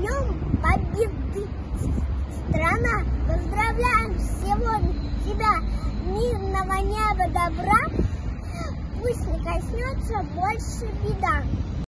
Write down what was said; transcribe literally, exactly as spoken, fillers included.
Днем Победы, страна! Поздравляем всего тебя, мирного неба, добра, пусть не коснется больше беда.